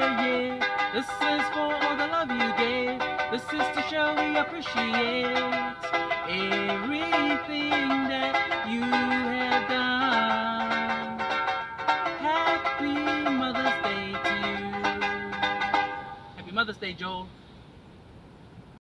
yeah. This is for all the love you gave. This is to show we appreciate everything that you have done. Happy Mother's Day to you. Happy Mother's Day, Joel.